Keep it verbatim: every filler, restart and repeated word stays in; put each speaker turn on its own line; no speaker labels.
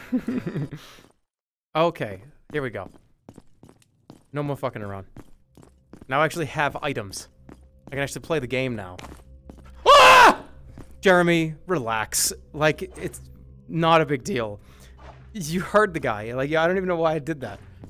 Okay, here we go. No more fucking around. Now I actually have items. I can actually play the game now. Ah! Jeremy, relax. Like, it's not a big deal. You heard the guy. Like, I don't even know why I did that.